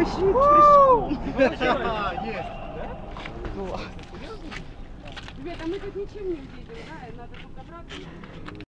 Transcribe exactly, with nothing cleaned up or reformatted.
щит прыжком. Есть. Ребята, мы тут ничем не уедем, да? Надо только обратно.